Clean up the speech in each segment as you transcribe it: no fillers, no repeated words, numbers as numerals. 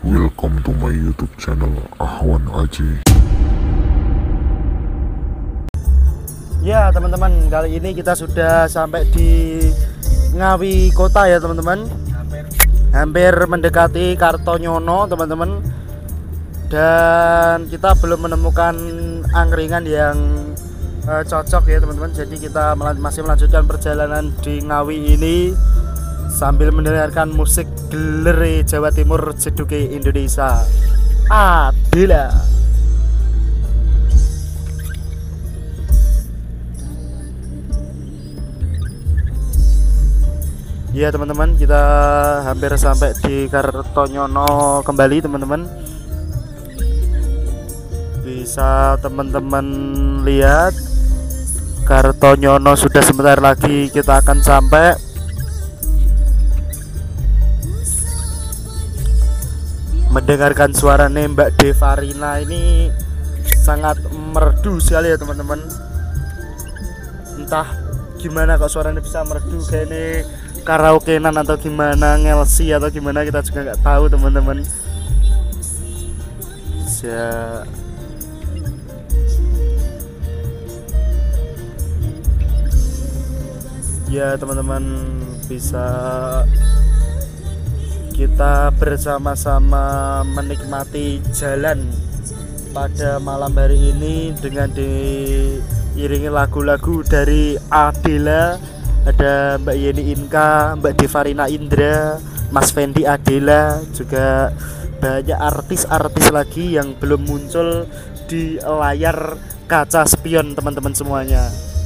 Welcome to my YouTube channel Ahwan Aji. Ya teman-teman, kali ini kita sudah sampai di Ngawi Kota ya teman-teman. Hampir mendekati Kartonyono teman-teman. Dan kita belum menemukan angkringan yang cocok ya teman-teman. Jadi kita masih melanjutkan perjalanan di Ngawi ini sambil mendengarkan musik Geleri Jawa Timur Jeduke Indonesia. Adila. Ya teman-teman, kita hampir sampai di Kartonyono kembali teman-teman. Bisa teman-teman lihat, Kartonyono sudah sebentar lagi kita akan sampai. Mendengarkan suara Mbak Devarina ini sangat merdu sekali ya teman-teman. Entah gimana kok suaranya bisa merdu kayak ini karaokean atau gimana, ngelsi atau gimana, kita juga nggak tahu teman-teman. Ya teman-teman, bisa kita bersama-sama menikmati jalan pada malam hari ini dengan diiringi lagu-lagu dari Adela. Ada Mbak Yeni Inka, Mbak Devarina Indra, Mas Fendi Adela, juga banyak artis-artis lagi yang belum muncul di layar kaca spion teman-teman semuanya.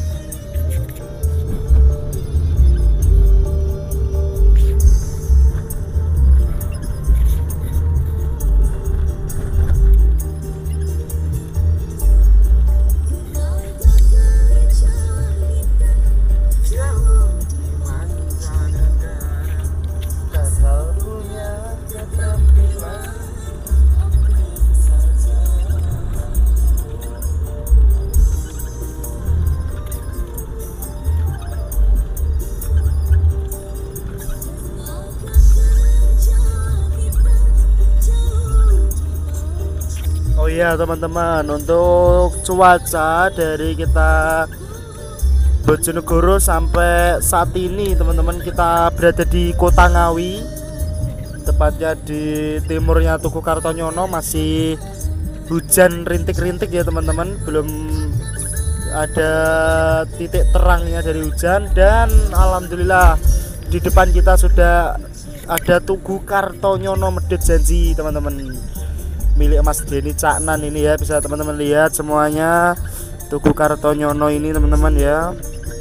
Oh iya teman-teman, untuk cuaca dari kita Bojonegoro sampai saat ini teman-teman, kita berada di Kota Ngawi, tepatnya di timurnya Tugu Kartonyono. Masih hujan rintik-rintik ya teman-teman, belum ada titik terangnya dari hujan. Dan alhamdulillah di depan kita sudah ada Tugu Kartonyono Medit Janji teman-teman, milik Mas Denny Caknan ini ya. Bisa teman-teman lihat semuanya Tugu Kartonyono ini teman-teman ya.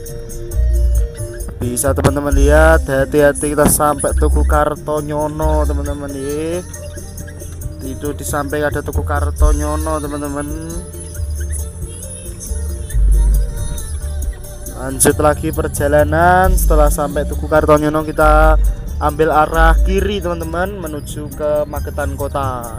Bisa teman-teman lihat, hati-hati kita sampai Tugu Kartonyono teman-teman ya. Itu di samping ada Tugu Kartonyono teman-teman. Lanjut lagi perjalanan. Setelah sampai Tugu Kartonyono, kita ambil arah kiri teman-teman menuju ke Magetan Kota.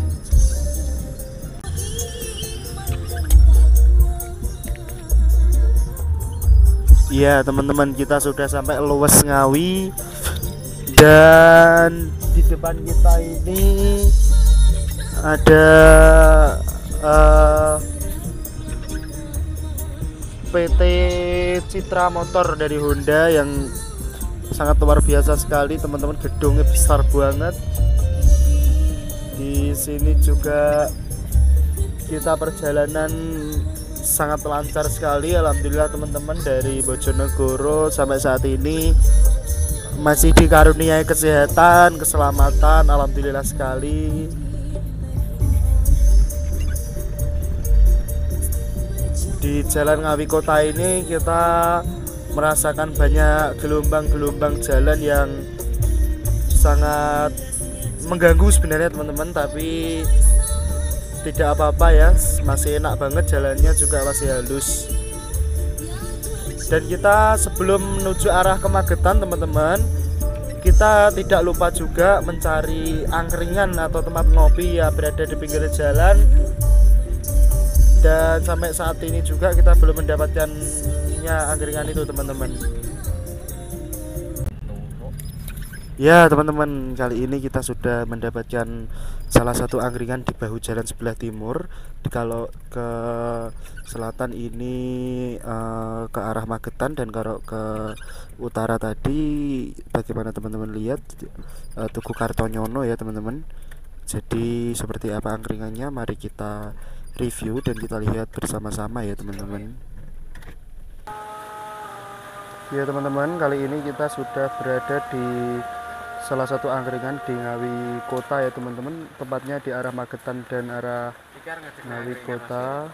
Ya teman-teman, kita sudah sampai Luwes Ngawi. Dan di depan kita ini ada PT Citra Motor dari Honda yang sangat luar biasa sekali teman-teman. Gedungnya besar banget. Di sini juga kita perjalanan sangat lancar sekali, alhamdulillah teman-teman. Dari Bojonegoro sampai saat ini masih dikaruniai kesehatan, keselamatan, alhamdulillah sekali. Di Jalan Ngawi Kota ini kita merasakan banyak gelombang-gelombang jalan yang sangat mengganggu sebenarnya teman-teman, tapi tidak apa-apa ya, masih enak banget jalannya, juga masih halus. Dan kita sebelum menuju arah ke Magetan teman-teman, kita tidak lupa juga mencari angkringan atau tempat ngopi ya, berada di pinggir jalan. Dan sampai saat ini juga kita belum mendapatkannya angkringan itu teman-teman. Ya teman-teman, kali ini kita sudah mendapatkan salah satu angkringan di bahu jalan sebelah timur. Kalau ke selatan ini ke arah Magetan, dan kalau ke utara tadi bagaimana teman-teman lihat Tugu Kartonyono ya teman-teman. Jadi seperti apa angkringannya, mari kita review dan kita lihat bersama-sama ya teman-teman. Ya teman-teman, kali ini kita sudah berada di salah satu angkringan di Ngawi Kota ya teman-teman, tepatnya di arah Magetan dan arah Ngawi Kota.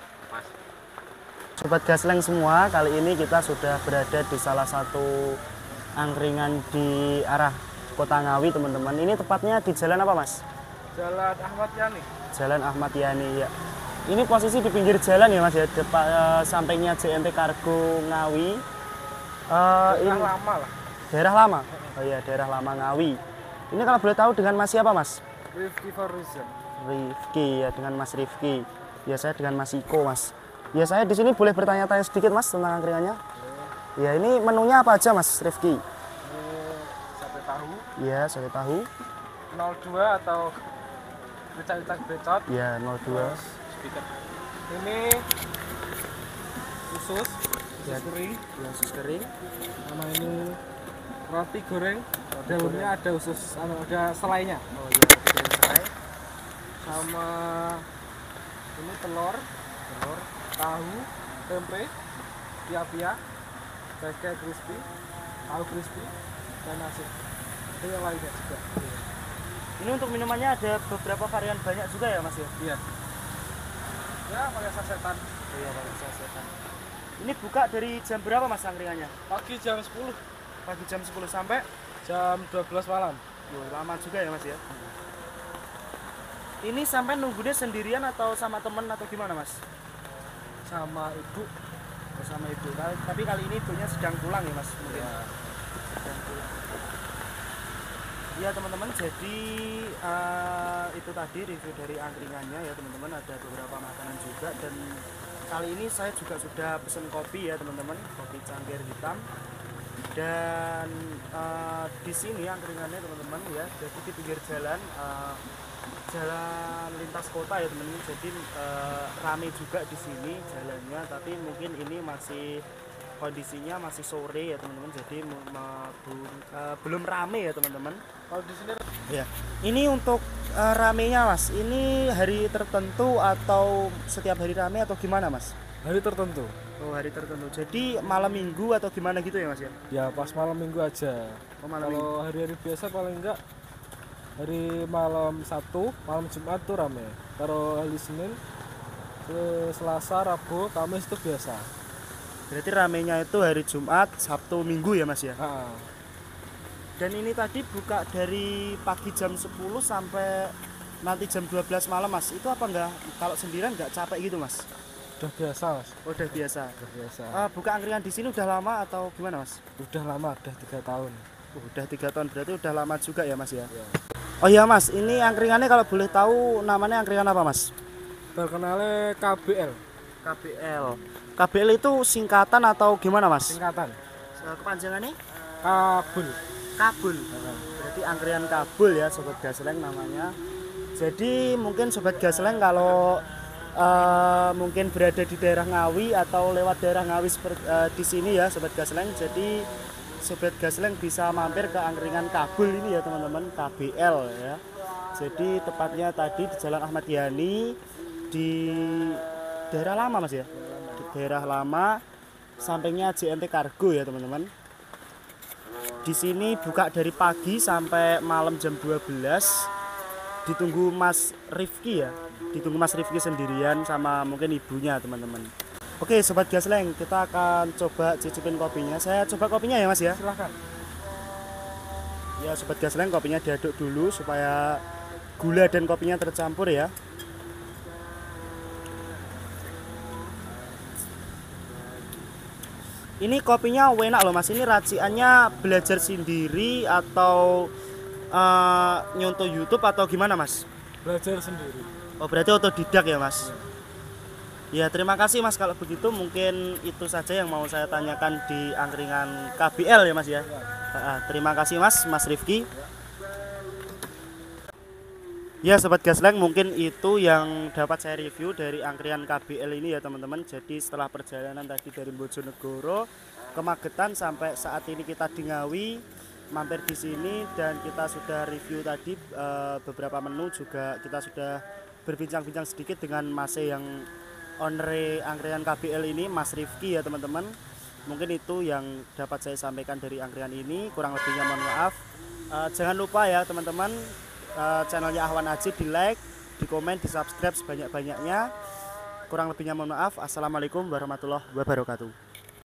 Sobat Gasleng semua, kali ini kita sudah berada di salah satu angkringan di arah Kota Ngawi teman-teman. Ini tepatnya di jalan apa Mas? Jalan Ahmad Yani. Jalan Ahmad Yani ya. Ini posisi di pinggir jalan ya Mas ya, depan sampingnya JNT Kargo Ngawi. Ini lama lah. daerah lama. Oh iya, daerah lama Ngawi. Ini kalau boleh tahu dengan Mas siapa Mas? Rifki Farizan. Rifki ya, dengan Mas Rifki. Ya saya dengan Mas Iko Mas. Ya saya di sini boleh bertanya-tanya sedikit Mas tentang angkringannya. Ya ini menunya apa aja Mas Rifki? Sate tahu. Ya sate tahu. 02 atau becak-becak becot. Ya 02. Speaker. Ini usus kering. Ya usus kering. Sama ini roti goreng. Daunnya ada usus, ada selainya. Oh iya, roti goreng serai. Sama ini telur, tahu, tempe, pia-pia, cekek crispy, tahu crispy, dan nasi. Itu yang lainnya juga. Ini untuk minumannya ada beberapa varian banyak juga ya Mas ya? Iya. Ya, pakai sasetan. Iya, pakai sasetan. Ini buka dari jam berapa Mas angkringannya? Pagi jam 10, Pagi jam 10 sampai jam 12 malam. lama juga ya Mas ya? Ini sampai nunggunya sendirian atau sama temen atau gimana Mas? Sama ibu. Oh, sama ibu. Tapi kali ini ibunya sedang pulang ya Mas mungkin. Ya. Sedang pulang. Ya teman-teman, jadi itu tadi review dari angkringannya ya teman-teman. Ada beberapa makanan juga, dan kali ini saya juga sudah pesen kopi ya teman-teman, kopi cangkir hitam. Dan di sini angkringannya teman-teman ya, jadi di pinggir jalan, jalan lintas kota ya teman-teman. Jadi rame juga di sini jalannya, tapi mungkin ini masih kondisinya masih sore ya teman-teman, jadi belum rame ya teman-teman. Kalau di sini Ya, ini untuk ramenya Mas, ini hari tertentu atau setiap hari rame atau gimana Mas? hari tertentu. Oh, hari tertentu. Jadi malam minggu atau gimana gitu ya Mas ya? Ya pas malam minggu aja. Oh, malam minggu. Kalau hari-hari biasa paling enggak hari malam Sabtu, malam Jumat tuh rame. Kalau hari Senin, Selasa, Rabu, Kamis itu biasa. Berarti ramenya itu hari Jumat, Sabtu, Minggu ya Mas ya? Ah, Dan ini tadi buka dari pagi jam 10 sampai nanti jam 12 malam Mas. Itu apa enggak, kalau sendirian enggak capek gitu Mas? udah biasa mas. Oh, udah biasa. Udah biasa. Buka angkringan di sini udah lama atau gimana Mas? Udah lama, udah 3 tahun. Udah 3 tahun, berarti udah lama juga ya Mas ya? Ya. Oh iya Mas, ini angkringannya kalau boleh tahu namanya angkringan apa Mas? Terkenalnya KBL, KBL. KBL itu singkatan atau gimana Mas? singkatan. Kepanjangannya? Kabul. Kabul. Berarti angkringan Kabul ya Sobat Gasleng namanya. Jadi mungkin Sobat Gasleng kalau mungkin berada di daerah Ngawi atau lewat daerah Ngawi seperti di sini ya Sobat Gasleng. Jadi Sobat Gasleng bisa mampir ke angkringan Kabul ini ya teman-teman, KBL ya. Jadi tepatnya tadi di Jalan Ahmad Yani di daerah lama Mas ya. Di daerah lama sampingnya JNT Kargo ya teman-teman. Di sini buka dari pagi sampai malam jam 12. Ditunggu Mas Rifki ya. Ditunggu Mas Rifki sendirian sama mungkin ibunya teman-teman. Oke Sobat Gasleng, kita akan coba cicipin kopinya. Saya coba kopinya ya Mas ya. Silahkan. Ya Sobat Gasleng, kopinya diaduk dulu supaya gula dan kopinya tercampur ya. Ini kopinya enak loh Mas. Ini raciannya belajar sendiri atau nyontoh YouTube atau gimana Mas? Belajar sendiri. Oh berarti otodidak ya Mas. Ya terima kasih Mas, kalau begitu mungkin itu saja yang mau saya tanyakan di angkringan KBL ya Mas ya. Terima kasih Mas, Mas Rifki. Ya Sobat Gaslang, mungkin itu yang dapat saya review dari angkringan KBL ini ya teman-teman. Jadi setelah perjalanan tadi dari Bojonegoro ke Magetan sampai saat ini kita di Ngawi, mampir di sini dan kita sudah review tadi beberapa menu, juga kita sudah berbincang-bincang sedikit dengan Mas yang owner angkringan KBL ini, Mas Rifki ya teman-teman. Mungkin itu yang dapat saya sampaikan dari angkringan ini, kurang lebihnya mohon maaf. Jangan lupa ya teman-teman, channelnya Ahwan Aji di like, di komen, di subscribe sebanyak-banyaknya. Kurang lebihnya mohon maaf. Assalamualaikum warahmatullahi wabarakatuh.